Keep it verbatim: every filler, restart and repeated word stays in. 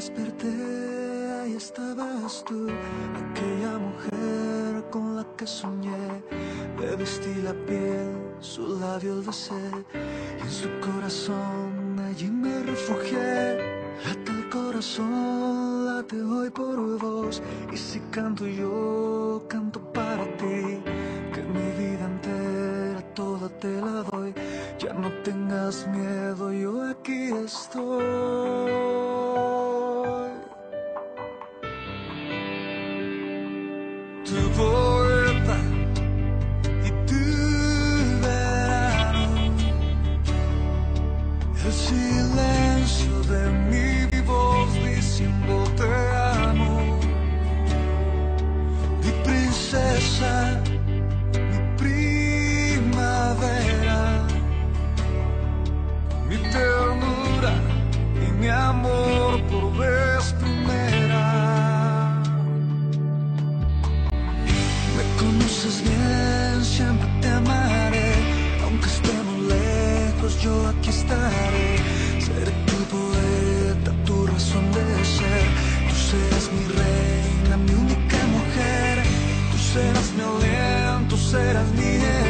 desperté, ahí estabas tú, aquella mujer con la que soñé. Le vestí la piel, su labio besé, y en su corazón allí me refugié. Late el corazón, late hoy por vos, y si canto yo, canto para ti, que mi vida entera toda te la doy. Ya no tengas miedo, yo aquí estoy. Tu poeta y tu verano, el silencio de mi voz diciendo te amo. Mi princesa, mi primavera, mi ternura y mi amor por vez primera. Me conoces bien, siempre te amaré, aunque estemos lejos, yo aquí estaré. Seré tu poeta, tu razón de ser. Tú serás mi reina, mi única mujer. Tú serás mi aliento, serás mi